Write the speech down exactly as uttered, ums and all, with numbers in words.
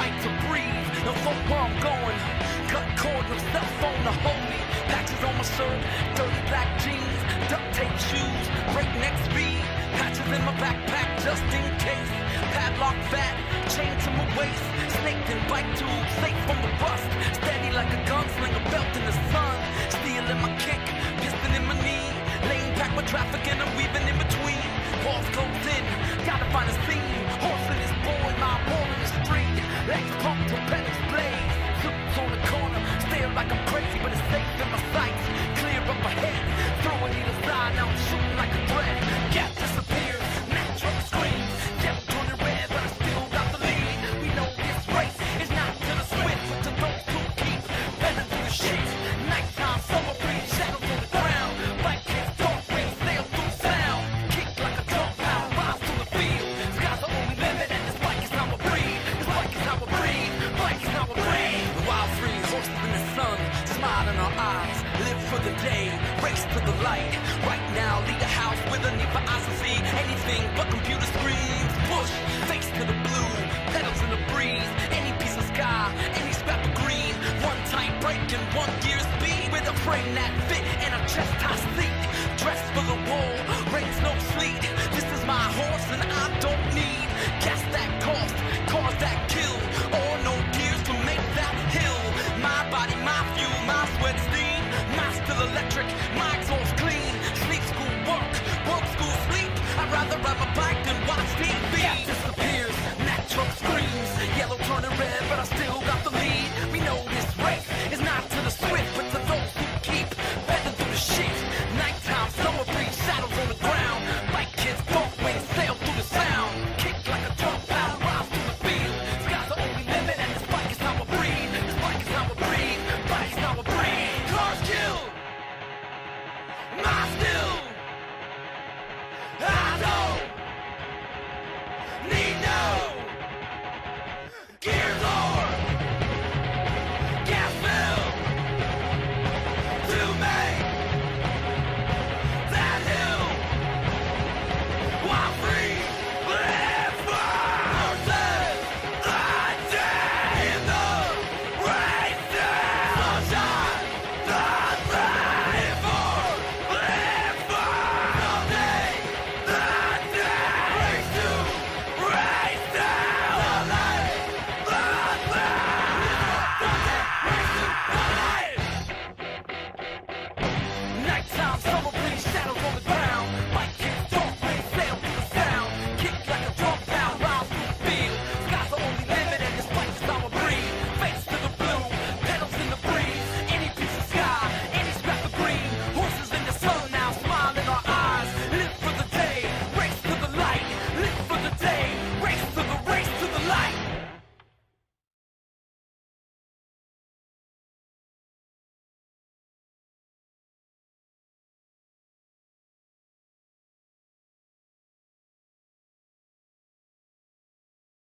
fight to breathe. No fuck where I'm going. Cut cord, no cell phone to hold me. Patches on my shirt, dirty black jeans, duct tape shoes, breakneck speed. Patches in my backpack just in case. Padlock fat, chain to my waist. Snaked in bike tube, safe from the rust. Steady like a gunslinger, belt in the sun. Steel in my kick, piston in my knee. Lane back with traffic and I'm weaving in between. Walls closed in, gotta find a scene. Horse in his boy, my war in the street. Legs pumped to pedals blaze. Suits on the corner, stare like I'm crazy, but it's safe in my sights. Clear up ahead, throw it either side, now I'm shooting like a threat. Gap disappears, Mack truck screams. Yellow turning red, but I still got the lead. We know this race is not to the swift, but to those who keep bending through the shit. Nighttime, summer breeze, shadows on the ground. Bike kids, dark winds, sail through sound. Kick like a drum pound, rise to the field. Sky's the only limit, and this bike is how I breathe. This bike is how I breathe, bike is how I breathe. The wild free horses in the sun, smile in our eyes. Live for the day, race to the light. Right now, leave the house with a need for eyes to see anything but computer screens. Push, face to the blue, pedals in the breeze. Any piece of sky, any scrap of green. One tight brake and one gear speed. With a frame that fit and a chest high seat. Dressed for the wall, rains no sleet. This is my horse and I don't need gas that cost, cars that kill, or no gears to make that hill. My body, my fuel, my sweat steam. My still electric, my exhaust clean. Sleep school work, work school sleep. I'd rather ride my bike than watch T V. Gap disappears, Mack truck screams. Yellow turning red, but I still